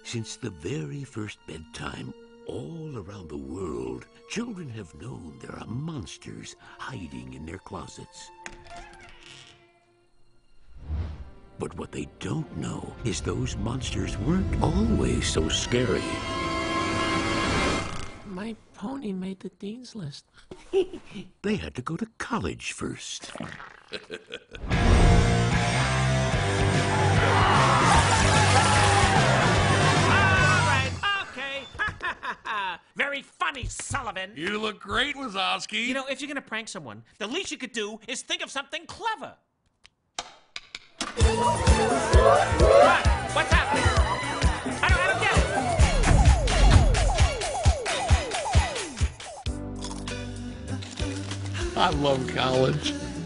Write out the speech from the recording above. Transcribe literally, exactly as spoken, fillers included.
Since the very first bedtime, all around the world, children have known there are monsters hiding in their closets. But what they don't know is those monsters weren't always so scary. My pony made the dean's list. They had to go to college first. Very funny, Sullivan. You look great, Wazowski. You know, if you're gonna prank someone, the least you could do is think of something clever. What? What's happening? I don't, I don't get it. I love college.